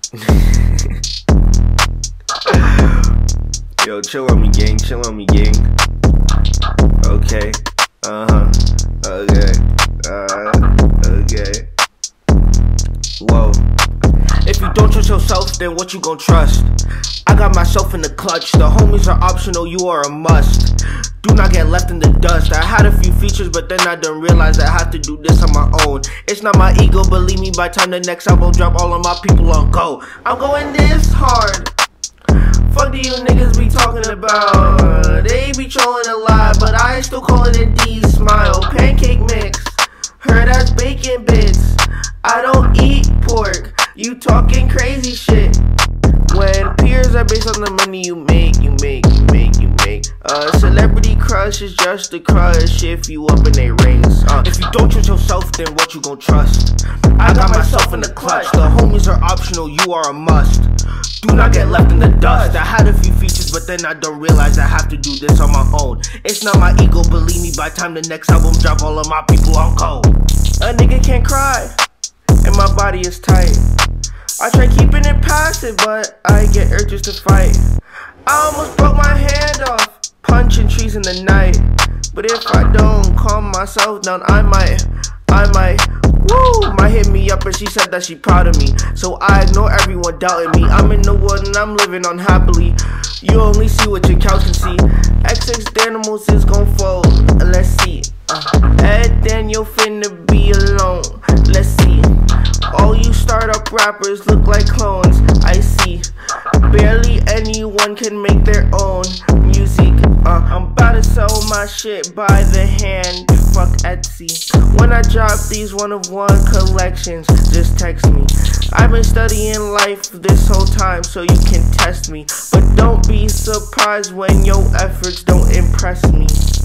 Yo, chill on me, gang. Chill on me, gang. Okay. Okay. Okay. Whoa. If you don't trust yourself, then what you gon' trust? I got myself in the clutch. The homies are optional, you are a must. Do not get left in the dust. I had a few features, but then I done realized I have to do this on my own. It's not my ego, believe me, by the time the next album drop, all of my people on go. I'm going this hard. Fuck do you niggas be talking about? They be trolling a lot, but I still call it a D smile. Pancake mix, heard that's bacon bits. I don't eat pork, you talking crazy shit. When peers are based on the money you make. Celebrity crush is just a crush if you up in they rings. If you don't trust yourself, then what you gon' trust? I got myself in the clutch. The homies are optional, you are a must. Do not get left in the dust. I had a few features, but then I don't realize I have to do this on my own. It's not my ego, believe me, by the time the next album drop, all of my people on cold. A nigga can't cry, and my body is tight. I try keeping it passive, but I get urges to fight. I almost broke my hand off, punching trees in the night. But if I don't calm myself down, I might, might hit me up and she said that she proud of me. So I ignore everyone doubting me. I'm in the wood and I'm living unhappily. You only see what your couch can see. XXDanimalz is gon' fold, let's see. Ed Daniel finna be alone, let's see. All you startup rappers look like clones, I see. Barely anyone can make their own music. I'm about to sell my shit by the hand, fuck Etsy. When I drop these one-of-one collections, just text me. I've been studying life this whole time so you can test me. But don't be surprised when your efforts don't impress me.